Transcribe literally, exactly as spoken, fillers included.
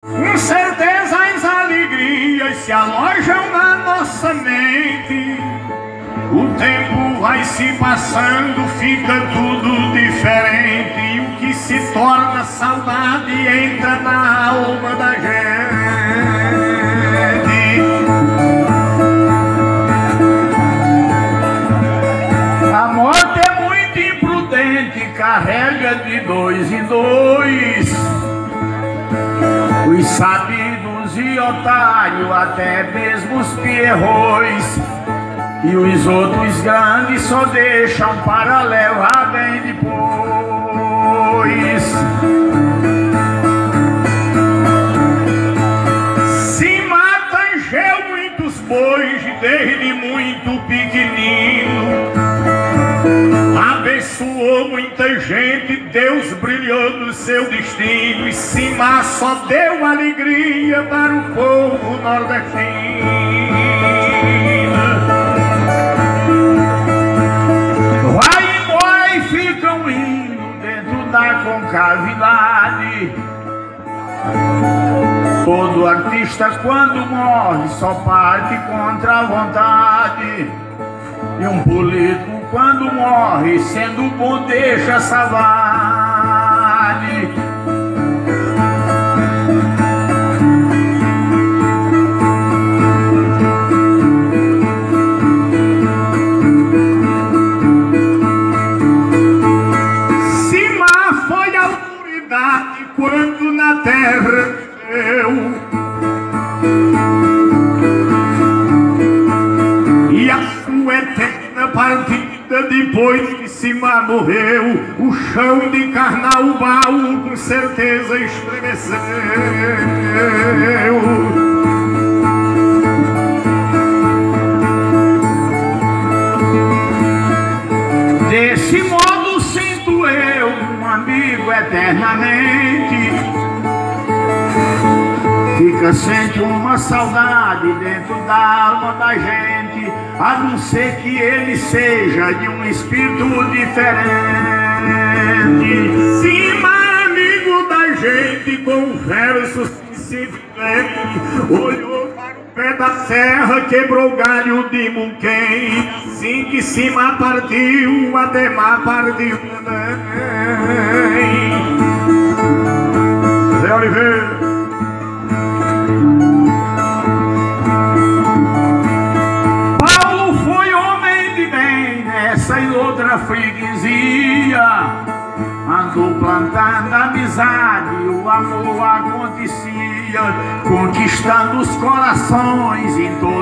Com certeza as alegrias se alojam na nossa mente. O tempo vai se passando, fica tudo diferente. E o que se torna saudade entra na alma da gente. A morte é muito imprudente, carrega de dois em dois os sabidos e otários, até mesmo os pierrões. E os outros grandes só deixam para levar bem depois. Se mata encheu muitos bois desde muito pequenino. Abençoou muita gente, Deus brilhou no seu destino. E Cima só deu alegria para o povo nordestino. Ficam indo dentro da concavidade. Todo artista quando morre só parte contra a vontade. E um político quando morre sendo bom deixa saudade. Quando na terra viveu, e a sua eterna partida depois que Cima morreu, o chão de Carnaubal com certeza estremeceu. Desse modo sinto eu, um amigo, eternamente. Fica sempre uma saudade dentro da alma da gente, a não ser que ele seja de um espírito diferente. Cima, amigo da gente, com versos que se vende, olhou para o pé da serra, quebrou galho de Muquem. Assim que Cima partiu, Ademar partiu também. Zé Oliveira. Paulo foi homem de bem nessa e outra freguesia. Andou plantando amizade, o amor acontecia, conquistando os corações em todo